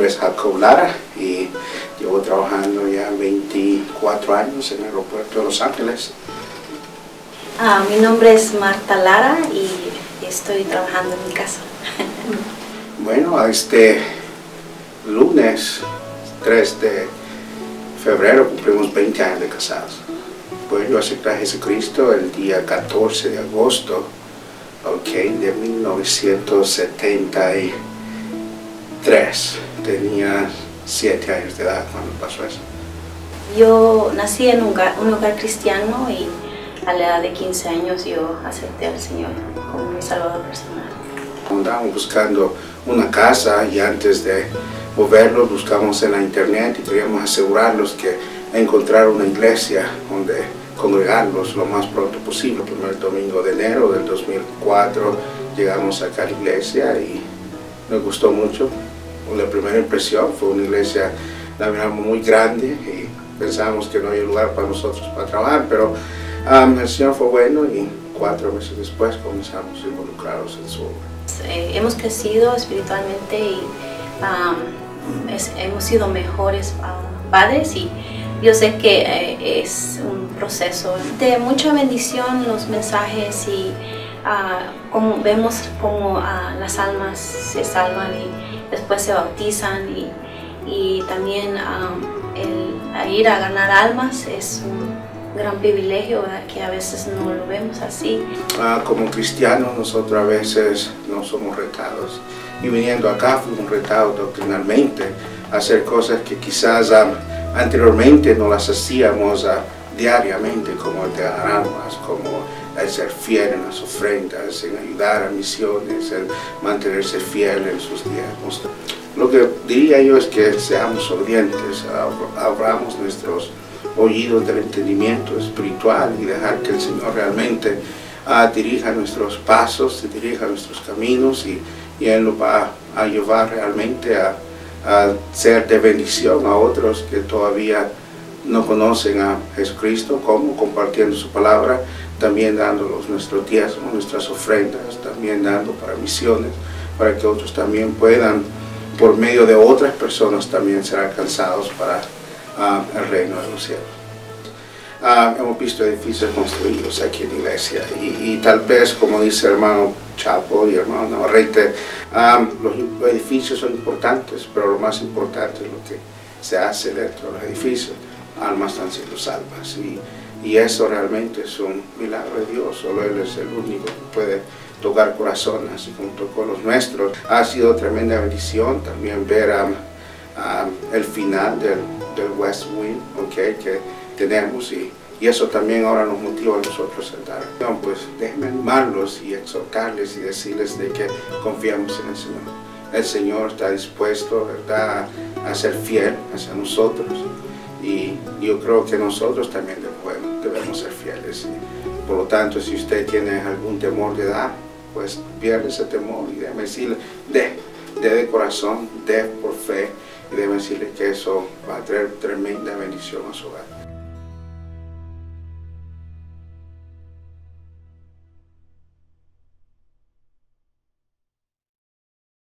nombre es Jacob Lara y llevo trabajando ya 24 años en el aeropuerto de Los Ángeles. Mi nombre es Marta Lara y estoy trabajando en mi casa. Bueno, este lunes 3 de febrero cumplimos 20 años de casados. Pues yo acepté a Jesucristo el día 14 de agosto de 1973. Tenía 7 años de edad cuando pasó eso. Yo nací en un hogar cristiano y a la edad de 15 años yo acepté al Señor como mi salvador personal. Andábamos buscando una casa y antes de moverlos buscamos en la internet y queríamos asegurarnos que encontrar una iglesia donde congregarlos lo más pronto posible. El primer domingo de enero del 2004 llegamos acá a la iglesia y nos gustó mucho. La primera impresión fue una iglesia, la miramos muy grande y pensábamos que no había lugar para nosotros para trabajar, pero el Señor fue bueno y 4 meses después comenzamos a involucrarnos en su obra. Hemos crecido espiritualmente y hemos sido mejores padres y yo sé que es un proceso de mucha bendición, los mensajes y como vemos como las almas se salvan y después se bautizan y también el ir a ganar almas es un gran privilegio, ¿verdad? Que a veces no lo vemos así. Como cristianos nosotros a veces no somos retados y viniendo acá fuimos retados doctrinalmente a hacer cosas que quizás anteriormente no las hacíamos diariamente, como el de ganar almas, como el ser fiel en las ofrendas, en ayudar a misiones, en mantenerse fiel en sus diezmos. Lo que diría yo es que seamos obedientes, abramos nuestros oídos del entendimiento espiritual y dejar que el Señor realmente dirija nuestros pasos, dirija nuestros caminos y Él nos va a llevar realmente a ser de bendición a otros que todavía no conocen a Jesucristo, como compartiendo su palabra, también dándolos nuestros diezmos, nuestras ofrendas, también dando para misiones, para que otros también puedan, por medio de otras personas, también ser alcanzados para el reino de los cielos. Hemos visto edificios construidos aquí en la iglesia y tal vez, como dice el hermano Chapo y el hermano Navarrete, los edificios son importantes, pero lo más importante es lo que se hace dentro de los edificios. Almas están siendo salvas y eso realmente es un milagro de Dios. Solo Él es el único que puede tocar corazones, así como tocó los nuestros. Ha sido tremenda bendición también ver el final del West Wing que tenemos y eso también ahora nos motiva a nosotros a dar. Pues déjenme animarlos y exhortarles y decirles de que confiamos en el Señor. El Señor está dispuesto, ¿verdad?, a ser fiel hacia nosotros y yo creo que nosotros también debemos ser fieles. Por lo tanto, si usted tiene algún temor de dar, pues pierde ese temor y déjeme decirle, de corazón, de por fe y déjeme decirle que eso va a traer tremenda bendición a su hogar.